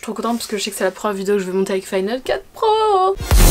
trop contente parce que je sais que c'est la première vidéo que je vais monter avec Final Cut Pro.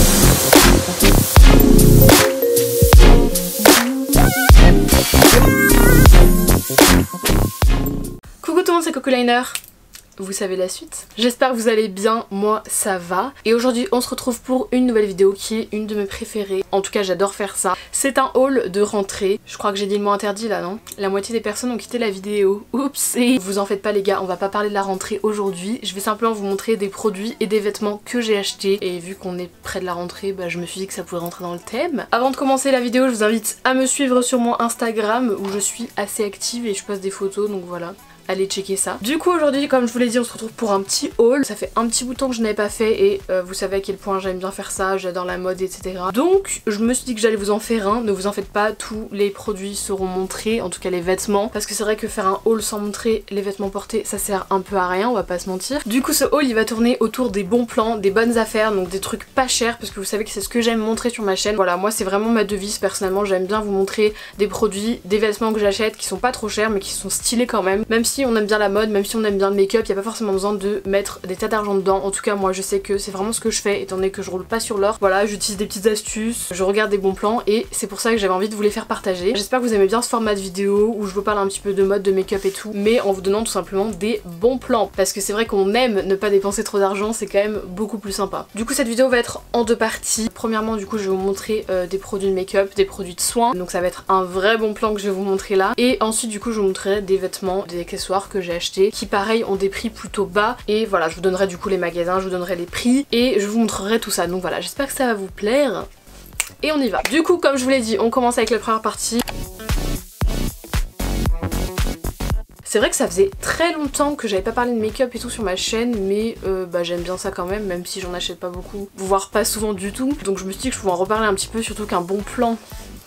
Coucou tout le monde, c'est Coccoliner. Vous savez la suite. J'espère que vous allez bien, moi ça va. Et aujourd'hui on se retrouve pour une nouvelle vidéo qui est une de mes préférées. En tout cas j'adore faire ça. C'est un haul de rentrée. Je crois que j'ai dit le mot interdit là, non? La moitié des personnes ont quitté la vidéo. Oups. Et vous en faites pas les gars, on va pas parler de la rentrée aujourd'hui. Je vais simplement vous montrer des produits et des vêtements que j'ai achetés. Et vu qu'on est près de la rentrée, bah je me suis dit que ça pouvait rentrer dans le thème. Avant de commencer la vidéo, je vous invite à me suivre sur mon Instagram où je suis assez active et je poste des photos, donc voilà. Allez checker ça. Du coup aujourd'hui, comme je vous l'ai dit, on se retrouve pour un petit haul. Ça fait un petit bout de temps que je n'avais pas fait et vous savez à quel point j'aime bien faire ça, j'adore la mode, etc. Donc je me suis dit que j'allais vous en faire un. Ne vous en faites pas, tous les produits seront montrés, en tout cas les vêtements. Parce que c'est vrai que faire un haul sans montrer les vêtements portés, ça sert un peu à rien, on va pas se mentir. Du coup ce haul il va tourner autour des bons plans, des bonnes affaires, donc des trucs pas chers, parce que vous savez que c'est ce que j'aime montrer sur ma chaîne. Voilà, moi c'est vraiment ma devise personnellement, j'aime bien vous montrer des produits, des vêtements que j'achète qui sont pas trop chers mais qui sont stylés quand même. Même si on aime bien la mode, même si on aime bien le make-up, il n'y a pas forcément besoin de mettre des tas d'argent dedans. En tout cas moi je sais que c'est vraiment ce que je fais étant donné que je roule pas sur l'or. Voilà, j'utilise des petites astuces, je regarde des bons plans et c'est pour ça que j'avais envie de vous les faire partager. J'espère que vous aimez bien ce format de vidéo où je vous parle un petit peu de mode, de make-up et tout, mais en vous donnant tout simplement des bons plans. Parce que c'est vrai qu'on aime ne pas dépenser trop d'argent, c'est quand même beaucoup plus sympa. Du coup cette vidéo va être en deux parties. Premièrement du coup je vais vous montrer des produits de make-up, des produits de soins. Donc ça va être un vrai bon plan que je vais vous montrer là. Et ensuite du coup je vous montrerai des vêtements, des accessoires que j'ai achetés qui pareil ont des prix plutôt bas. Et voilà, je vous donnerai du coup les magasins, je vous donnerai les prix et je vous montrerai tout ça. Donc voilà, j'espère que ça va vous plaire. Et on y va. Du coup comme je vous l'ai dit, on commence avec la première partie. C'est vrai que ça faisait très longtemps que j'avais pas parlé de make-up et tout sur ma chaîne, mais bah j'aime bien ça quand même si j'en achète pas beaucoup, voire pas souvent du tout. Donc je me suis dit que je pouvais en reparler un petit peu, surtout qu'un bon plan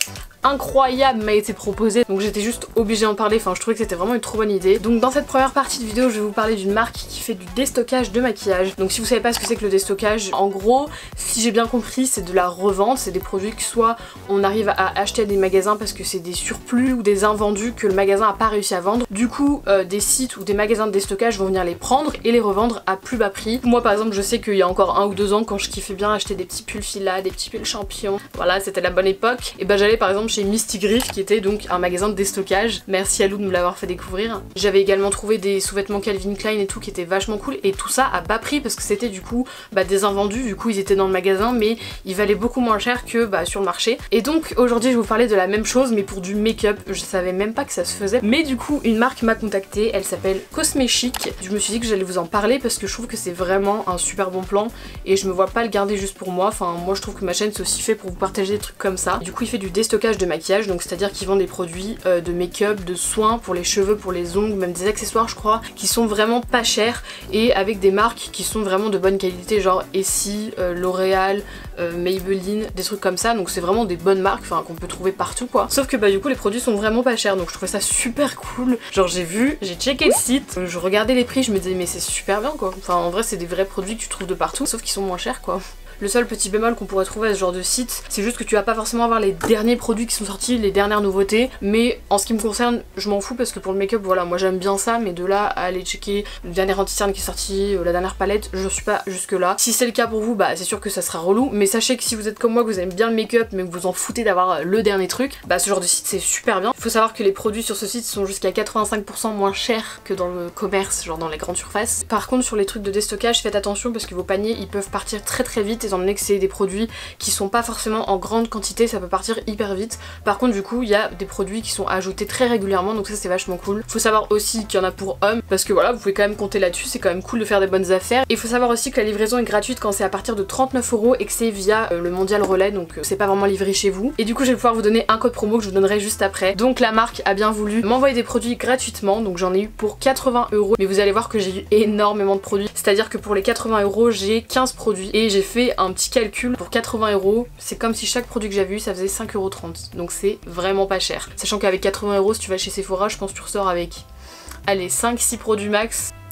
incroyable m'a été proposé, donc j'étais juste obligée d'en parler, enfin je trouvais que c'était vraiment une trop bonne idée. Donc dans cette première partie de vidéo je vais vous parler d'une marque qui fait du déstockage de maquillage. Donc si vous savez pas ce que c'est que le déstockage, en gros si j'ai bien compris c'est de la revente, c'est des produits que soit on arrive à acheter à des magasins parce que c'est des surplus ou des invendus que le magasin a pas réussi à vendre. Du coup des sites ou des magasins de déstockage vont venir les prendre et les revendre à plus bas prix. Moi par exemple je sais qu'il y a encore 1 ou 2 ans quand je kiffais bien acheter des petits pulls Fila, des petits pulls champions, voilà c'était la bonne époque, et bah j'allais par exemple chez Misty Griff qui était donc un magasin de déstockage. Merci à Lou de me l'avoir fait découvrir. J'avais également trouvé des sous-vêtements Calvin Klein et tout qui étaient vachement cool et tout ça à bas prix parce que c'était du coup des invendus, du coup ils étaient dans le magasin mais ils valaient beaucoup moins cher que sur le marché. Et donc aujourd'hui je vais vous parler de la même chose mais pour du make-up. Je savais même pas que ça se faisait mais du coup une marque m'a contactée, elle s'appelle Cosmechic. Je me suis dit que j'allais vous en parler parce que je trouve que c'est vraiment un super bon plan et je me vois pas le garder juste pour moi. Enfin moi je trouve que ma chaîne c'est aussi fait pour vous partager des trucs comme ça. Du coup il fait du déstockage de maquillage, donc c'est-à-dire qu'ils vendent des produits de make-up, de soins pour les cheveux, pour les ongles, même des accessoires je crois, qui sont vraiment pas chers et avec des marques qui sont vraiment de bonne qualité, genre Essie, L'Oréal, Maybelline, des trucs comme ça. Donc c'est vraiment des bonnes marques, enfin qu'on peut trouver partout quoi. Sauf que du coup les produits sont vraiment pas chers, donc je trouvais ça super cool. Genre j'ai checké le site, je regardais les prix, je me disais mais c'est super bien quoi. Enfin en vrai c'est des vrais produits que tu trouves de partout, sauf qu'ils sont moins chers quoi. Le seul petit bémol qu'on pourrait trouver à ce genre de site, c'est juste que tu vas pas forcément avoir les derniers produits qui sont sortis, les dernières nouveautés, mais en ce qui me concerne, je m'en fous parce que pour le make-up, voilà, moi j'aime bien ça, mais de là à aller checker le dernier anti-cerne qui est sorti, la dernière palette, je suis pas jusque là. Si c'est le cas pour vous, c'est sûr que ça sera relou, mais sachez que si vous êtes comme moi, que vous aimez bien le make-up, mais que vous en foutez d'avoir le dernier truc, ce genre de site c'est super bien. Il faut savoir que les produits sur ce site sont jusqu'à 85% moins chers que dans le commerce, genre dans les grandes surfaces. Par contre, sur les trucs de déstockage, faites attention parce que vos paniers ils peuvent partir très très vite, étant donné que c'est des produits qui sont pas forcément en grande quantité, ça peut partir hyper vite. Par contre du coup il y a des produits qui sont ajoutés très régulièrement, donc ça c'est vachement cool. Faut savoir aussi qu'il y en a pour hommes parce que voilà, vous pouvez quand même compter là-dessus, c'est quand même cool de faire des bonnes affaires. Et il faut savoir aussi que la livraison est gratuite quand c'est à partir de 39 € et que c'est via le Mondial Relais, donc c'est pas vraiment livré chez vous. Et du coup je vais pouvoir vous donner un code promo que je vous donnerai juste après. Donc la marque a bien voulu m'envoyer des produits gratuitement, donc j'en ai eu pour 80 €, mais vous allez voir que j'ai eu énormément de produits, c'est à dire que pour les 80 € j'ai 15 produits et j'ai fait un petit calcul. Pour 80 €, c'est comme si chaque produit que j'avais eu ça faisait 5,30 €, donc c'est vraiment pas cher. Sachant qu'avec 80 € si tu vas chez Sephora, je pense que tu ressors avec allez 5-6 produits max.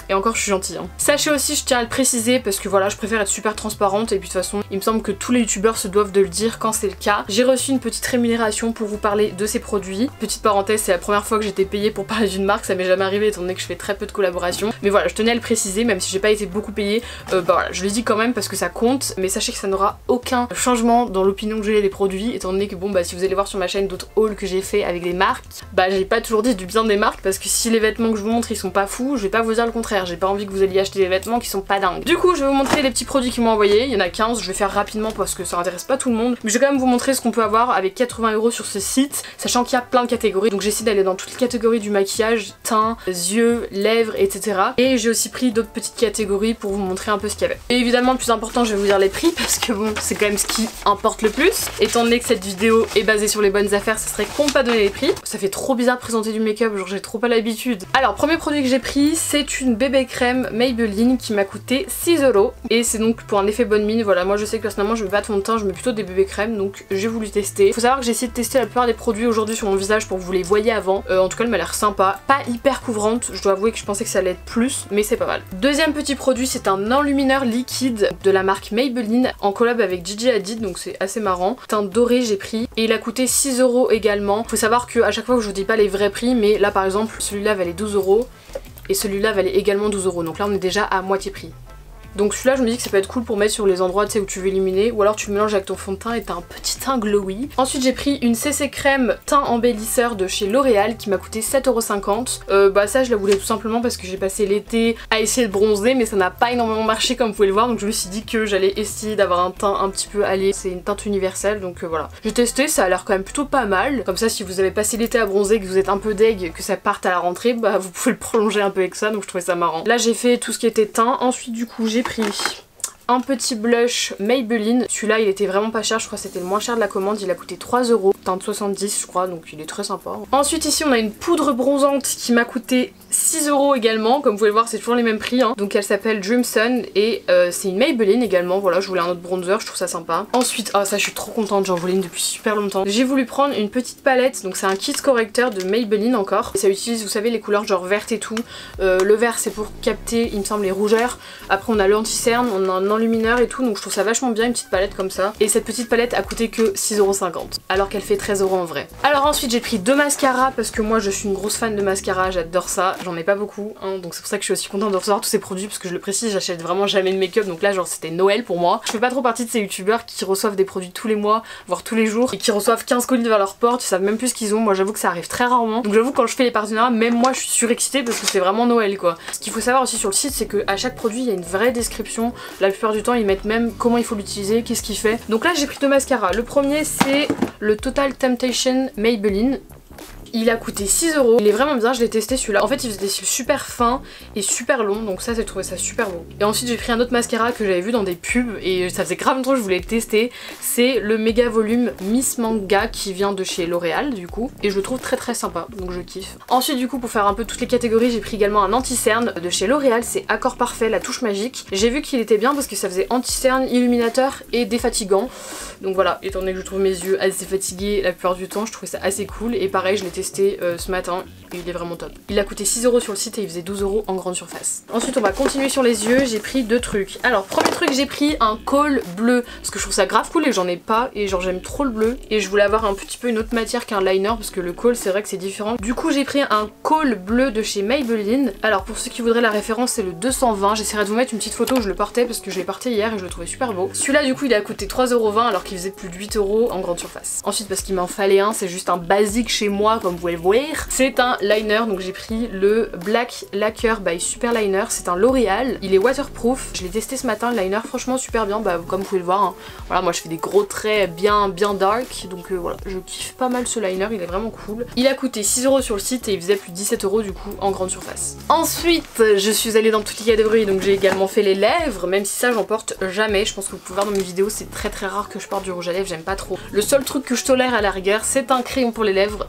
Et encore je suis gentille hein. Sachez aussi, je tiens à le préciser parce que voilà je préfère être super transparente et puis de toute façon il me semble que tous les youtubeurs se doivent de le dire quand c'est le cas. J'ai reçu une petite rémunération pour vous parler de ces produits. Petite parenthèse, c'est la première fois que j'étais payée pour parler d'une marque, ça m'est jamais arrivé étant donné que je fais très peu de collaborations. Mais voilà, je tenais à le préciser, même si j'ai pas été beaucoup payée, bah voilà, je le dis quand même parce que ça compte, mais sachez que ça n'aura aucun changement dans l'opinion que j'ai des produits, étant donné que bon bah si vous allez voir sur ma chaîne d'autres hauls que j'ai fait avec des marques, bah j'ai pas toujours dit du bien des marques parce que si les vêtements que je vous montre ils sont pas fous, je vais pas vous dire le contraire, j'ai pas envie que vous alliez acheter des vêtements qui sont pas dingues. Du coup je vais vous montrer les petits produits qu'ils m'ont envoyés, il y en a 15, je vais faire rapidement parce que ça intéresse pas tout le monde, mais je vais quand même vous montrer ce qu'on peut avoir avec 80 € sur ce site, sachant qu'il y a plein de catégories, donc j'essaie d'aller dans toutes les catégories du maquillage, teint, yeux, lèvres, etc. Et j'ai aussi pris d'autres petites catégories pour vous montrer un peu ce qu'il y avait. Et évidemment le plus important je vais vous dire les prix parce que bon c'est quand même ce qui importe le plus, étant donné que cette vidéo est basée sur les bonnes affaires, ça serait con pas donner les prix. Ça fait trop bizarre de présenter du make-up, genre j'ai trop pas l'habitude. Alors premier produit que j'ai pris c'est une bébé crème Maybelline qui m'a coûté 6 € et c'est donc pour un effet bonne mine. Voilà, moi je sais que personnellement je mets pas de fond de teint, je mets plutôt des bébés crèmes, donc j'ai voulu tester. Faut savoir que j'ai essayé de tester la plupart des produits aujourd'hui sur mon visage pour que vous les voyez avant. En tout cas elle m'a l'air sympa, pas hyper couvrante, je dois avouer que je pensais que ça allait être plus, mais c'est pas mal. Deuxième petit produit c'est un enlumineur liquide de la marque Maybelline en collab avec Gigi Hadid, donc c'est assez marrant. Teint doré j'ai pris et il a coûté 6 € également. Faut savoir que à chaque fois que je vous dis pas les vrais prix, mais là par exemple celui-là valait 12 € et celui-là valait également 12 €, donc là on est déjà à moitié prix. Donc celui-là je me dis que ça peut être cool pour mettre sur les endroits où tu veux illuminer, ou alors tu le mélanges avec ton fond de teint et t'as un petit teint glowy. Ensuite j'ai pris une CC crème teint embellisseur de chez L'Oréal qui m'a coûté 7,50 €. Bah ça je la voulais tout simplement parce que j'ai passé l'été à essayer de bronzer, mais ça n'a pas énormément marché comme vous pouvez le voir, donc je me suis dit que j'allais essayer d'avoir un teint un petit peu allé. C'est une teinte universelle, donc voilà. J'ai testé, ça a l'air quand même plutôt pas mal. Comme ça si vous avez passé l'été à bronzer, que vous êtes un peu deg, que ça parte à la rentrée, bah vous pouvez le prolonger un peu avec ça, donc je trouvais ça marrant. Là j'ai fait tout ce qui était teint. Ensuite du coup j'ai pris un petit blush Maybelline. Celui-là il était vraiment pas cher, je crois que c'était le moins cher de la commande, il a coûté 3 €, teinte 70 je crois, donc il est très sympa. Ensuite ici on a une poudre bronzante qui m'a coûté 6 € également, comme vous pouvez le voir c'est toujours les mêmes prix hein. Donc elle s'appelle Dream Sun et c'est une Maybelline également, voilà je voulais un autre bronzer, je trouve ça sympa. Ensuite, ah ça je suis trop contente, j'en voulais une depuis super longtemps. J'ai voulu prendre une petite palette, donc c'est un kit correcteur de Maybelline encore. Et ça utilise vous savez les couleurs genre vertes et tout. Le vert c'est pour capter il me semble les rougeurs, après on a le anti-cerne, on a un enlumineur et tout, donc je trouve ça vachement bien une petite palette comme ça. Et cette petite palette a coûté que 6,50 € alors qu'elle fait 13 € en vrai. Alors ensuite j'ai pris deux mascaras parce que moi je suis une grosse fan de mascara, j'adore ça. J'en ai pas beaucoup hein, donc c'est pour ça que je suis aussi contente de recevoir tous ces produits parce que je le précise, j'achète vraiment jamais de make-up, donc là genre c'était Noël pour moi. Je fais pas trop partie de ces youtubeurs qui reçoivent des produits tous les mois, voire tous les jours, et qui reçoivent 15 colis devant leur porte, ils savent même plus ce qu'ils ont. Moi j'avoue que ça arrive très rarement, donc j'avoue quand je fais les partenariats, même moi je suis surexcitée parce que c'est vraiment Noël quoi. Ce qu'il faut savoir aussi sur le site c'est que à chaque produit il y a une vraie description, la plupart du temps ils mettent même comment il faut l'utiliser, qu'est-ce qu'il fait. Donc là j'ai pris deux mascaras, le premier c'est le Total Temptation Maybelline. Il a coûté 6 €. Il est vraiment bien, je l'ai testé celui-là. En fait il faisait des cils super fins et super longs, donc ça j'ai trouvé ça super beau. Et ensuite j'ai pris un autre mascara que j'avais vu dans des pubs et ça faisait grave longtemps que je voulais le tester. C'est le méga volume Miss Manga qui vient de chez L'Oréal du coup. Et je le trouve très très sympa, donc je kiffe. Ensuite du coup pour faire un peu toutes les catégories j'ai pris également un anti-cerne de chez L'Oréal, c'est Accord Parfait, la touche magique. J'ai vu qu'il était bien parce que ça faisait anti-cerne, illuminateur et défatigant. Donc voilà, étant donné que je trouve mes yeux assez fatigués la plupart du temps, je trouvais ça assez cool. Et pareil je l'ai testé ce matin et il est vraiment top. Il a coûté 6 € sur le site et il faisait 12 € en grande surface. Ensuite on va continuer sur les yeux, j'ai pris deux trucs. Alors premier truc j'ai pris un col bleu parce que je trouve ça grave cool et j'en ai pas et genre j'aime trop le bleu et je voulais avoir un petit peu une autre matière qu'un liner parce que le col c'est vrai que c'est différent. Du coup j'ai pris un col bleu de chez Maybelline. Alors pour ceux qui voudraient la référence c'est le 220, j'essaierai de vous mettre une petite photo où je le portais parce que je l'ai porté hier et je le trouvais super beau. Celui-là du coup il a coûté 3,20 € alors qu'il faisait plus de 8 € en grande surface. Ensuite parce qu'il m'en fallait un, c'est juste un basique chez moi comme vous pouvez le voir. C'est un liner, donc j'ai pris le Black Lacquer by Super Liner, c'est un L'Oréal, il est waterproof, je l'ai testé ce matin le liner, franchement super bien, bah comme vous pouvez le voir, hein. Voilà moi je fais des gros traits bien dark, donc voilà, je kiffe pas mal ce liner, il est vraiment cool. Il a coûté 6 € sur le site et il faisait plus de 17 € du coup en grande surface. Ensuite je suis allée dans toutes les catégories, donc j'ai également fait les lèvres, même si ça j'en porte jamais, je pense que vous pouvez voir dans mes vidéos, c'est très rare que je porte du rouge à lèvres, j'aime pas trop. Le seul truc que je tolère à la rigueur c'est un crayon pour les lèvres, donc c'est ce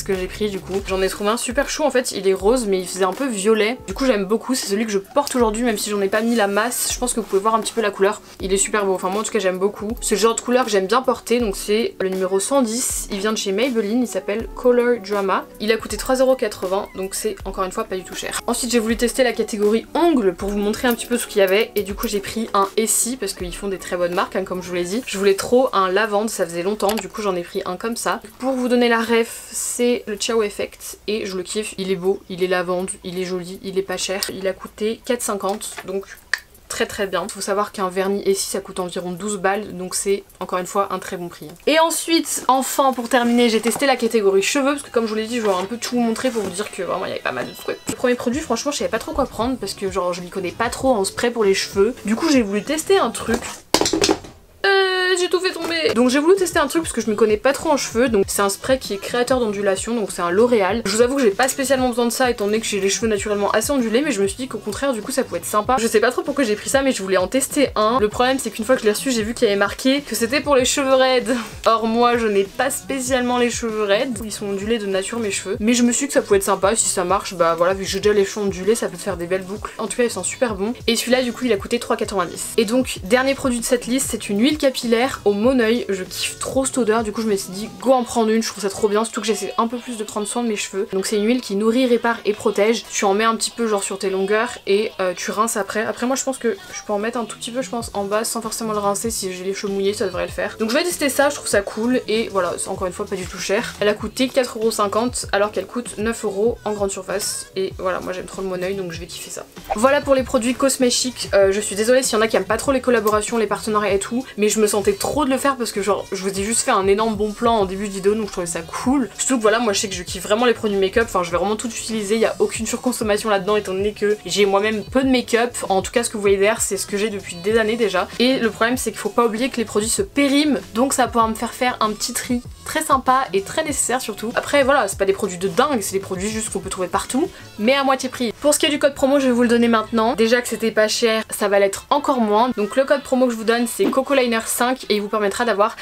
que j'ai pris du coup. J'en ai trouvé un super chou en fait, il est rose mais il faisait un peu violet. Du coup j'aime beaucoup, c'est celui que je porte aujourd'hui même si j'en ai pas mis la masse. Je pense que vous pouvez voir un petit peu la couleur. Il est super beau, enfin moi en tout cas j'aime beaucoup. C'est le genre de couleur que j'aime bien porter, donc c'est le numéro 110. Il vient de chez Maybelline, il s'appelle Color Drama. Il a coûté 3,80 €, donc c'est encore une fois pas du tout cher. Ensuite j'ai voulu tester la catégorie ongles pour vous montrer un petit peu ce qu'il y avait et du coup j'ai pris un Essie parce qu'ils font des très bonnes marques hein, comme je vous l'ai dit. Je voulais trop un lavande, ça faisait longtemps, du coup j'en ai pris un comme ça. Pour vous donner la ref, c'est le Ciao Effect et je le kiffe, il est beau, il est lavande, il est joli, il est pas cher. Il a coûté 4,50 €, donc très bien. Faut savoir qu'un vernis Essie ça coûte environ 12 balles, donc c'est encore une fois un très bon prix. Et ensuite, enfin pour terminer, j'ai testé la catégorie cheveux parce que comme je vous l'ai dit, je vais un peu tout vous montrer pour vous dire que vraiment il y avait pas mal de trucs. Le premier produit, franchement, je savais pas trop quoi prendre parce que genre je m'y connais pas trop en spray pour les cheveux. Du coup, j'ai voulu tester un truc. J'ai tout fait tomber. Donc j'ai voulu tester un truc parce que je me connais pas trop en cheveux. Donc c'est un spray qui est créateur d'ondulation, donc c'est un L'Oréal. Je vous avoue que j'ai pas spécialement besoin de ça étant donné que j'ai les cheveux naturellement assez ondulés, mais je me suis dit qu'au contraire du coup ça pouvait être sympa. Je sais pas trop pourquoi j'ai pris ça, mais je voulais en tester un. Le problème c'est qu'une fois que je l'ai reçu, j'ai vu qu'il y avait marqué que c'était pour les cheveux raides. Or moi je n'ai pas spécialement les cheveux raides, ils sont ondulés de nature mes cheveux, mais je me suis dit que ça pouvait être sympa. Si ça marche, bah voilà, vu que j'ai déjà les cheveux ondulés, ça peut te faire des belles boucles. En tout cas ils sont super bons. Et celui-là du coup il a coûté 3,90 €. Et donc dernier produit de cette liste, c'est une huile capillaire au Moneuil. Je kiffe trop cette odeur, du coup je me suis dit go en prendre une, je trouve ça trop bien, surtout que j'essaie un peu plus de prendre soin de mes cheveux. Donc c'est une huile qui nourrit, répare et protège. Tu en mets un petit peu genre sur tes longueurs et tu rinces après. Après moi je pense que je peux en mettre un tout petit peu je pense en bas sans forcément le rincer. Si j'ai les cheveux mouillés ça devrait le faire. Donc je vais tester ça, je trouve ça cool et voilà, c'est encore une fois pas du tout cher. Elle a coûté 4,50 € alors qu'elle coûte 9 € en grande surface. Et voilà, moi j'aime trop le Moneuil donc je vais kiffer ça. Voilà pour les produits cosmétiques. Je suis désolée s'il y en a qui aiment pas trop les collaborations, les partenariats et tout, mais je me sentais trop de le faire parce que genre je vous ai juste fait un énorme bon plan en début de vidéo donc je trouvais ça cool. Surtout que voilà, moi je sais que je kiffe vraiment les produits make-up, enfin je vais vraiment tout utiliser, il n'y a aucune surconsommation là-dedans étant donné que j'ai moi-même peu de make-up. En tout cas ce que vous voyez derrière c'est ce que j'ai depuis des années déjà. Et le problème c'est qu'il faut pas oublier que les produits se périment, donc ça va pouvoir me faire un petit tri très sympa et très nécessaire surtout. Après voilà, c'est pas des produits de dingue, c'est des produits juste qu'on peut trouver partout, mais à moitié prix. Pour ce qui est du code promo, je vais vous le donner maintenant. Déjà que c'était pas cher, ça va l'être encore moins. Donc le code promo que je vous donne c'est Cocolainer 5 et il vous permettra d'avoir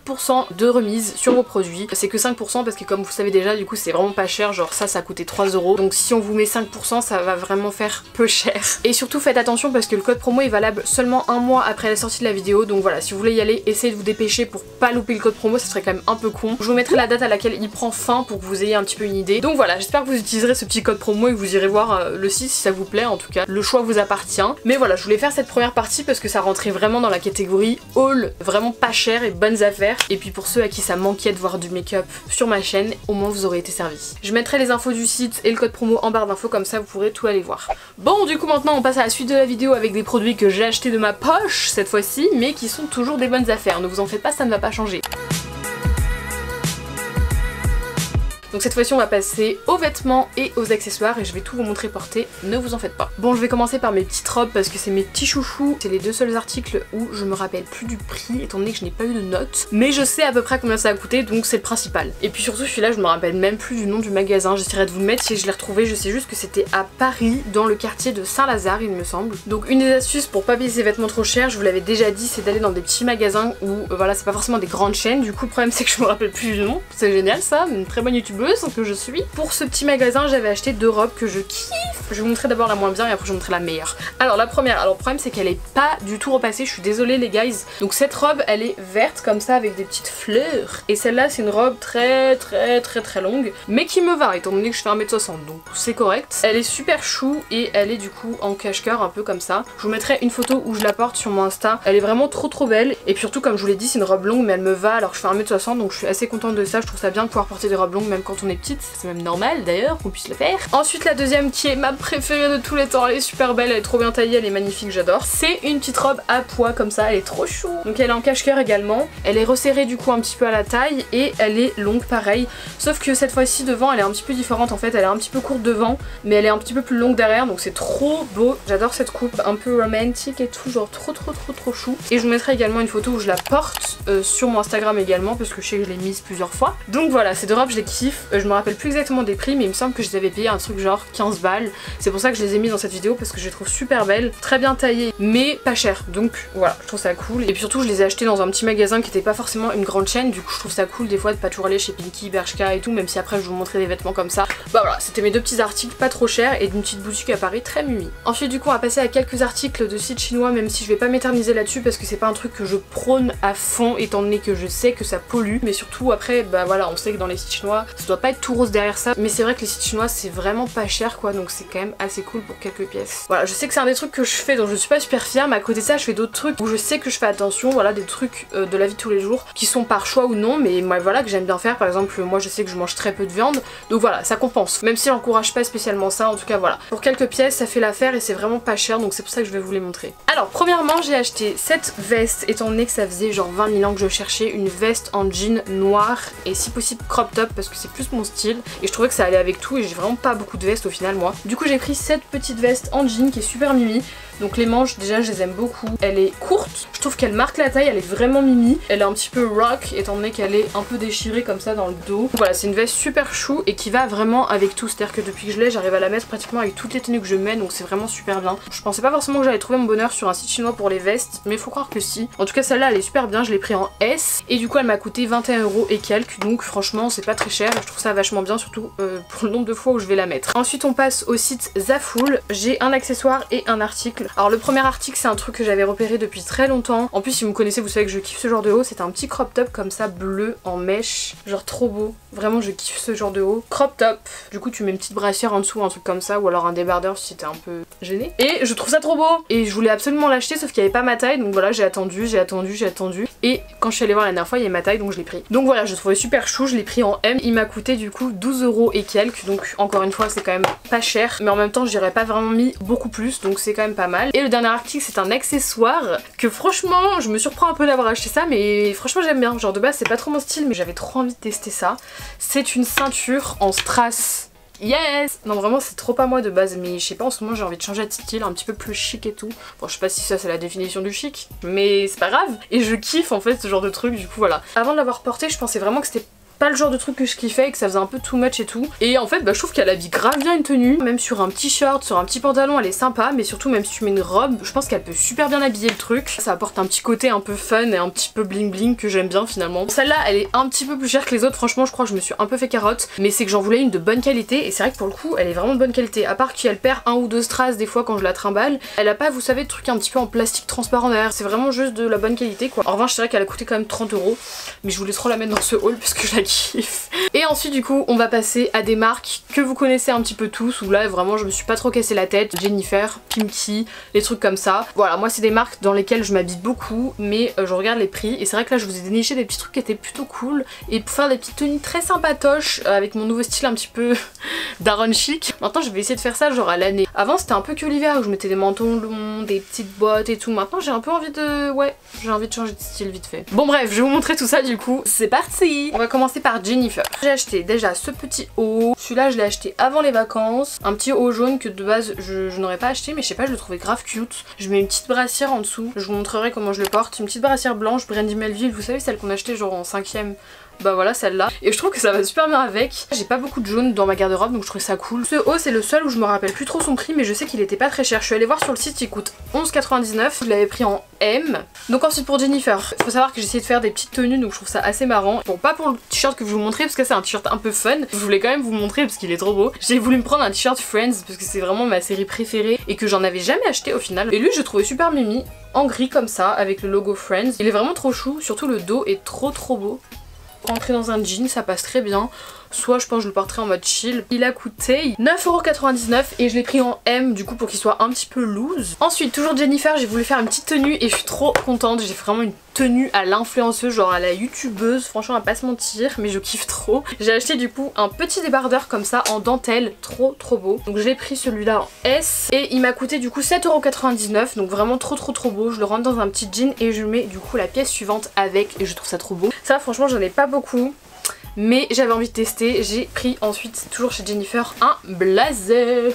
5% de remise sur vos produits. C'est que 5% parce que comme vous savez déjà du coup c'est vraiment pas cher, genre ça coûtait 3 €. Donc si on vous met 5% ça va vraiment faire peu cher. Et surtout faites attention parce que le code promo est valable seulement un mois après la sortie de la vidéo. Donc voilà, si vous voulez y aller, essayez de vous dépêcher pour pas louper le code promo, ça serait quand même un peu con. Je vous mettrai la date à laquelle il prend fin pour que vous ayez un petit peu une idée. Donc voilà, j'espère que vous utiliserez ce petit code promo et que vous irez voir le site si ça vous plaît. En tout cas, le choix vous appartient. Mais voilà, je voulais faire cette première partie parce que ça rentrait vraiment dans la catégorie haul, vraiment pas cher et bonnes affaires. Et puis pour ceux à qui ça manquait de voir du make-up sur ma chaîne, au moins vous aurez été servi. Je mettrai les infos du site et le code promo en barre d'infos, comme ça vous pourrez tout aller voir. Bon, du coup maintenant on passe à la suite de la vidéo avec des produits que j'ai achetés de ma poche cette fois-ci, mais qui sont toujours des bonnes affaires. Ne vous en faites pas, ça ne va pas changer. Donc cette fois-ci on va passer aux vêtements et aux accessoires et je vais tout vous montrer porter, ne vous en faites pas. Bon, je vais commencer par mes petites robes parce que c'est mes petits chouchous. C'est les deux seuls articles où je me rappelle plus du prix étant donné que je n'ai pas eu de notes. Mais je sais à peu près combien ça a coûté, donc c'est le principal. Et puis surtout celui-là je me rappelle même plus du nom du magasin. J'essaierai de vous le mettre si je l'ai retrouvé. Je sais juste que c'était à Paris, dans le quartier de Saint-Lazare il me semble. Donc une des astuces pour pas payer ses vêtements trop cher, je vous l'avais déjà dit, c'est d'aller dans des petits magasins où voilà, c'est pas forcément des grandes chaînes. Du coup le problème c'est que je me rappelle plus du nom. C'est génial ça, une très bonne youtubeuse que je suis. Pour ce petit magasin j'avais acheté deux robes que je kiffe. Je vais vous montrer d'abord la moins bien et après je vous montrerai la meilleure. Alors la première, alors le problème c'est qu'elle est pas du tout repassée, je suis désolée les guys. Donc cette robe elle est verte comme ça avec des petites fleurs. Et celle-là c'est une robe très longue mais qui me va étant donné que je fais 1m60 donc c'est correct. Elle est super chou et elle est du coup en cache-cœur un peu comme ça. Je vous mettrai une photo où je la porte sur mon Insta. Elle est vraiment trop belle et puis surtout comme je vous l'ai dit c'est une robe longue mais elle me va alors que je fais 1m60 donc je suis assez contente de ça. Je trouve ça bien de pouvoir porter des robes longues même quand on est petite. C'est même normal d'ailleurs qu'on puisse le faire. Ensuite la deuxième qui est ma préférée de tous les temps, elle est super belle, elle est trop bien taillée, elle est magnifique, j'adore. C'est une petite robe à pois comme ça, elle est trop chou. Donc elle est en cache-cœur également, elle est resserrée du coup un petit peu à la taille et elle est longue pareil. Sauf que cette fois-ci devant elle est un petit peu différente en fait, elle est un petit peu courte devant mais elle est un petit peu plus longue derrière donc c'est trop beau. J'adore cette coupe un peu romantique et tout, genre trop chou. Et je vous mettrai également une photo où je la porte sur mon Instagram également parce que je sais que je l'ai mise plusieurs fois. Donc voilà, ces deux robes je les kiffe. kiffe. Je me rappelle plus exactement des prix mais il me semble que je les avais payés un truc genre 15 balles. C'est pour ça que je les ai mis dans cette vidéo parce que je les trouve super belles, très bien taillées mais pas chères. Donc voilà, je trouve ça cool. Et puis surtout je les ai achetés dans un petit magasin qui était pas forcément une grande chaîne. Du coup je trouve ça cool des fois de pas toujours aller chez Pinky, Bershka et tout, même si après je vous montrer des vêtements comme ça. Bah voilà, c'était mes deux petits articles pas trop chers et d'une petite boutique à Paris très mimi. Ensuite du coup on va passer à quelques articles de sites chinois, même si je vais pas m'éterniser là-dessus parce que c'est pas un truc que je prône à fond étant donné que je sais que ça pollue. Mais surtout après bah voilà, on sait que dans les sites chinois ça doit pas être tout rose derrière ça, mais c'est vrai que les sites chinois c'est vraiment pas cher quoi, donc c'est quand même assez cool pour quelques pièces. Voilà, je sais que c'est un des trucs que je fais dont je suis pas super fière, mais à côté de ça je fais d'autres trucs où je sais que je fais attention, voilà, des trucs de la vie de tous les jours qui sont par choix ou non, mais moi voilà que j'aime bien faire. Par exemple moi je sais que je mange très peu de viande, donc voilà ça compense, même si j'encourage pas spécialement ça, en tout cas voilà. Pour quelques pièces ça fait l'affaire et c'est vraiment pas cher, donc c'est pour ça que je vais vous les montrer. Alors premièrement j'ai acheté cette veste étant donné que ça faisait genre 20 000 ans que je cherchais une veste en jean noir et si possible crop top parce que c'est plus mon style et je trouvais que ça allait avec tout et j'ai vraiment pas beaucoup de vestes au final moi. Du coup j'ai pris cette petite veste en jean qui est super mimi. Donc les manches déjà je les aime beaucoup, elle est courte, je trouve qu'elle marque la taille, elle est vraiment mimi, elle est un petit peu rock étant donné qu'elle est un peu déchirée comme ça dans le dos. Donc voilà, c'est une veste super chou et qui va vraiment avec tout, c'est à dire que depuis que je l'ai j'arrive à la mettre pratiquement avec toutes les tenues que je mets, donc c'est vraiment super bien. Je pensais pas forcément que j'allais trouver mon bonheur sur un site chinois pour les vestes, mais faut croire que si. En tout cas celle-là elle est super bien, je l'ai pris en S et du coup elle m'a coûté 21 € et quelques, donc franchement c'est pas très cher et je trouve ça vachement bien, surtout pour le nombre de fois où je vais la mettre. Ensuite on passe au site Zaful, j'ai un accessoire et un article. Alors le premier article c'est un truc que j'avais repéré depuis très longtemps, en plus si vous me connaissez vous savez que je kiffe ce genre de haut, c'est un petit crop top comme ça bleu en mèche, genre trop beau, vraiment je kiffe ce genre de haut. Crop top, du coup tu mets une petite brassière en dessous, un truc comme ça, ou alors un débardeur si t'es un peu gêné. Et je trouve ça trop beau et je voulais absolument l'acheter sauf qu'il n'y avait pas ma taille, donc voilà j'ai attendu et quand je suis allée voir la dernière fois il y avait ma taille donc je l'ai pris. Donc voilà je le trouvais super chou, je l'ai pris en M, il m'a coûté du coup 12 € et quelques, donc encore une fois c'est quand même pas cher mais en même temps je dirais pas vraiment mis beaucoup plus, donc c'est quand même pas mal. Et le dernier article c'est un accessoire que franchement je me surprends un peu d'avoir acheté ça, mais franchement j'aime bien, genre de base c'est pas trop mon style mais j'avais trop envie de tester ça. C'est une ceinture en strass. Yes! Non vraiment c'est trop pas moi de base, mais je sais pas, en ce moment j'ai envie de changer de style un petit peu plus chic et tout. Bon je sais pas si ça c'est la définition du chic, mais c'est pas grave. Et je kiffe en fait ce genre de truc, du coup voilà. Avant de l'avoir porté je pensais vraiment que c'était pas le genre de truc que je kiffais et que ça faisait un peu too much et tout. Et en fait bah, je trouve qu'elle habille grave bien une tenue, même sur un petit short, sur un petit pantalon elle est sympa, mais surtout même si tu mets une robe je pense qu'elle peut super bien habiller le truc. Ça apporte un petit côté un peu fun et un petit peu bling bling que j'aime bien finalement. Celle-là elle est un petit peu plus chère que les autres, franchement je crois que je me suis un peu fait carotte, mais c'est que j'en voulais une de bonne qualité et c'est vrai que pour le coup elle est vraiment de bonne qualité, à part qu'elle perd un ou deux strass des fois quand je la trimballe. Elle a pas vous savez de trucs un petit peu en plastique transparent derrière, c'est vraiment juste de la bonne qualité quoi. En revanche c'est vrai qu'elle a coûté quand même 30 €, mais je voulais trop la mettre dans ce haul parce que je la kiffe. Et ensuite du coup on va passer à des marques que vous connaissez un petit peu tous, où là vraiment je me suis pas trop cassé la tête. Jennifer, Pinky, les trucs comme ça. Voilà, moi c'est des marques dans lesquelles je m'habille beaucoup, mais je regarde les prix et c'est vrai que là je vous ai déniché des petits trucs qui étaient plutôt cool et pour faire des petites tenues très sympatoches avec mon nouveau style un petit peu daron chic. Maintenant je vais essayer de faire ça genre à l'année. Avant c'était un peu que l'hiver où je mettais des manteaux longs, des petites bottes et tout. Maintenant j'ai un peu envie de... ouais, j'ai envie de changer de style vite fait. Bon bref, je vais vous montrer tout ça du coup. C'est parti! On va commencer par Jennifer. J'ai acheté déjà ce petit haut, celui-là je l'ai acheté avant les vacances, un petit haut jaune que de base je n'aurais pas acheté mais je sais pas, je le trouvais grave cute. Je mets une petite brassière en dessous, je vous montrerai comment je le porte, une petite brassière blanche Brandy Melville, vous savez celle qu'on achetait genre en 5ème. Bah voilà celle-là, et je trouve que ça va super bien avec. J'ai pas beaucoup de jaune dans ma garde-robe donc je trouvais ça cool. Ce haut c'est le seul où je me rappelle plus trop son prix mais je sais qu'il était pas très cher. Je suis allée voir sur le site, il coûte 11,99, je l'avais pris en M. Donc ensuite pour Jennifer, faut savoir que j'ai essayé de faire des petites tenues donc je trouve ça assez marrant. Bon pas pour le t-shirt que je vous montrer parce que c'est un t-shirt un peu fun, je voulais quand même vous montrer parce qu'il est trop beau. J'ai voulu me prendre un t-shirt Friends parce que c'est vraiment ma série préférée et que j'en avais jamais acheté au final. Et lui je trouvais super mimi, en gris comme ça avec le logo Friends. Il est vraiment trop chou, surtout le dos est trop beau. Rentrer dans un jean ça passe très bien, soit je pense que je le porterai en mode chill. Il a coûté 9,99 € et je l'ai pris en M du coup pour qu'il soit un petit peu loose. Ensuite toujours Jennifer, j'ai voulu faire une petite tenue et je suis trop contente, j'ai vraiment une tenue à l'influenceuse, genre à la youtubeuse, franchement à pas se mentir, mais je kiffe trop. J'ai acheté du coup un petit débardeur comme ça en dentelle, trop beau. Donc j'ai pris celui-là en S et il m'a coûté du coup 7,99 €, donc vraiment trop beau. Je le rentre dans un petit jean et je mets du coup la pièce suivante avec et je trouve ça trop beau. Ça franchement j'en ai pas beaucoup, mais j'avais envie de tester. J'ai pris ensuite toujours chez Jennifer un blazer.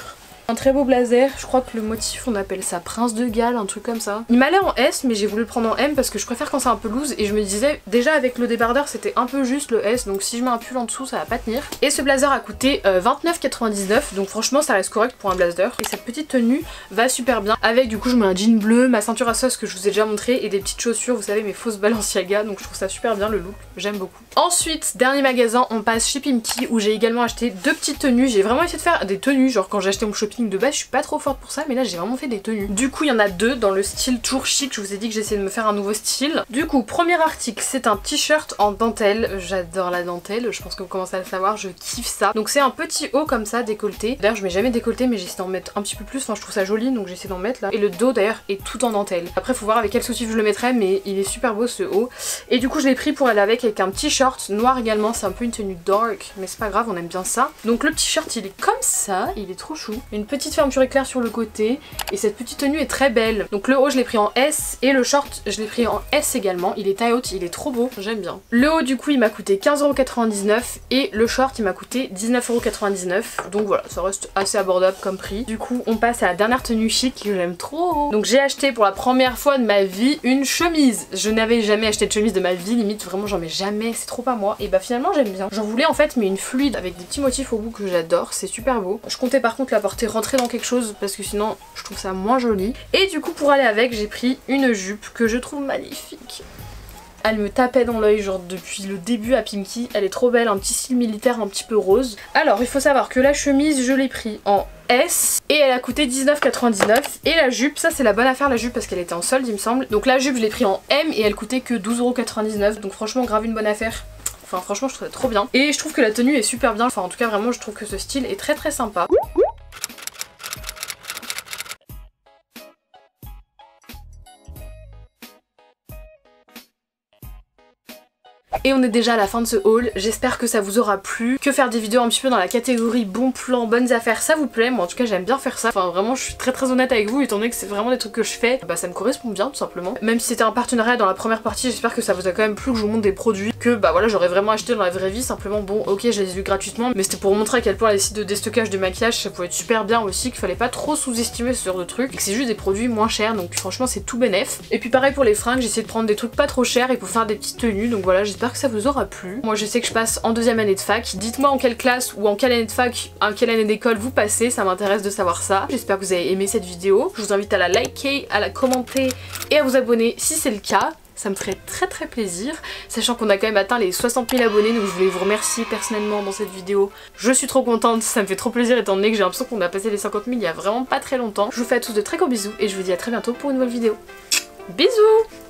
Un très beau blazer, je crois que le motif on appelle ça Prince de Galles, un truc comme ça. Il m'allait en S mais j'ai voulu le prendre en M parce que je préfère quand c'est un peu loose et je me disais déjà avec le débardeur c'était un peu juste le S donc si je mets un pull en dessous ça va pas tenir. Et ce blazer a coûté 29,99 donc franchement ça reste correct pour un blazer. Et cette petite tenue va super bien avec du coup je mets un jean bleu, ma ceinture à sauce que je vous ai déjà montré et des petites chaussures, vous savez mes fausses Balenciaga, donc je trouve ça super bien le look, j'aime beaucoup. Ensuite dernier magasin, on passe chez Pimkie où j'ai également acheté deux petites tenues. J'ai vraiment essayé de faire des tenues, genre quand j'ai acheté mon shopping de base je suis pas trop forte pour ça mais là j'ai vraiment fait des tenues. Du coup il y en a deux dans le style toujours chic, je vous ai dit que j'essayais de me faire un nouveau style. Du coup premier article c'est un t-shirt en dentelle, j'adore la dentelle, je pense que vous commencez à le savoir, je kiffe ça. Donc c'est un petit haut comme ça décolleté, d'ailleurs je mets jamais décolleté mais j'essaie d'en mettre un petit peu plus, enfin je trouve ça joli donc j'essaie d'en mettre là. Et le dos d'ailleurs est tout en dentelle. Après faut voir avec quel soutif je le mettrai mais il est super beau ce haut. Et du coup je l'ai pris pour aller avec un petit short noir également, c'est un peu une tenue dark mais c'est pas grave, on aime bien ça. Donc le petit shirt il est comme ça, il est trop chou. Une petite fermeture éclair sur le côté et cette petite tenue est très belle. Donc le haut je l'ai pris en S et le short je l'ai pris en S également, il est taille haute, il est trop beau, j'aime bien. Le haut du coup il m'a coûté 15,99€ et le short il m'a coûté 19,99€, donc voilà ça reste assez abordable comme prix. Du coup on passe à la dernière tenue chic que j'aime trop. Donc j'ai acheté pour la première fois de ma vie une chemise. Je n'avais jamais acheté de chemise de ma vie, limite vraiment j'en mets jamais, c'est trop pas moi. Et bah finalement j'aime bien. J'en voulais en fait mais une fluide avec des petits motifs au bout que j'adore, c'est super beau. Je comptais par contre la porter rentrée dans quelque chose parce que sinon je trouve ça moins joli. Et du coup pour aller avec j'ai pris une jupe que je trouve magnifique. Elle me tapait dans l'œil genre depuis le début à Pimkie, elle est trop belle, un petit style militaire un petit peu rose. Alors il faut savoir que la chemise je l'ai pris en S et elle a coûté 19,99€ et la jupe, ça c'est la bonne affaire la jupe parce qu'elle était en solde il me semble. Donc la jupe je l'ai pris en M et elle coûtait que 12,99€ donc franchement grave une bonne affaire. Enfin franchement je trouve ça trop bien. Et je trouve que la tenue est super bien, enfin en tout cas vraiment je trouve que ce style est très très sympa. Et on est déjà à la fin de ce haul, j'espère que ça vous aura plu, que faire des vidéos un petit peu dans la catégorie bons plans, bonnes affaires, ça vous plaît. Moi en tout cas j'aime bien faire ça, enfin vraiment je suis très honnête avec vous étant donné que c'est vraiment des trucs que je fais, bah ça me correspond bien tout simplement. Même si c'était un partenariat dans la première partie, j'espère que ça vous a quand même plu que je vous montre des produits que bah voilà j'aurais vraiment acheté dans la vraie vie, simplement bon ok je les ai eu gratuitement mais c'était pour vous montrer à quel point les sites de déstockage de maquillage ça pouvait être super bien aussi, qu'il fallait pas trop sous-estimer ce genre de trucs et que c'est juste des produits moins chers donc franchement c'est tout bénef. Et puis pareil pour les fringues, j'ai essayé de prendre des trucs pas trop chers et pour faire des petites tenues donc voilà j'espère que ça vous aura plu. Moi je sais que je passe en deuxième année de fac, dites-moi en quelle classe ou en quelle année de fac, en quelle année d'école vous passez, ça m'intéresse de savoir ça. J'espère que vous avez aimé cette vidéo, je vous invite à la liker, à la commenter et à vous abonner si c'est le cas. Ça me ferait très plaisir, sachant qu'on a quand même atteint les 60 000 abonnés donc je voulais vous remercier personnellement dans cette vidéo. Je suis trop contente, ça me fait trop plaisir étant donné que j'ai l'impression qu'on a passé les 50 000 il y a vraiment pas très longtemps. Je vous fais à tous de très gros bisous et je vous dis à très bientôt pour une nouvelle vidéo. Bisous!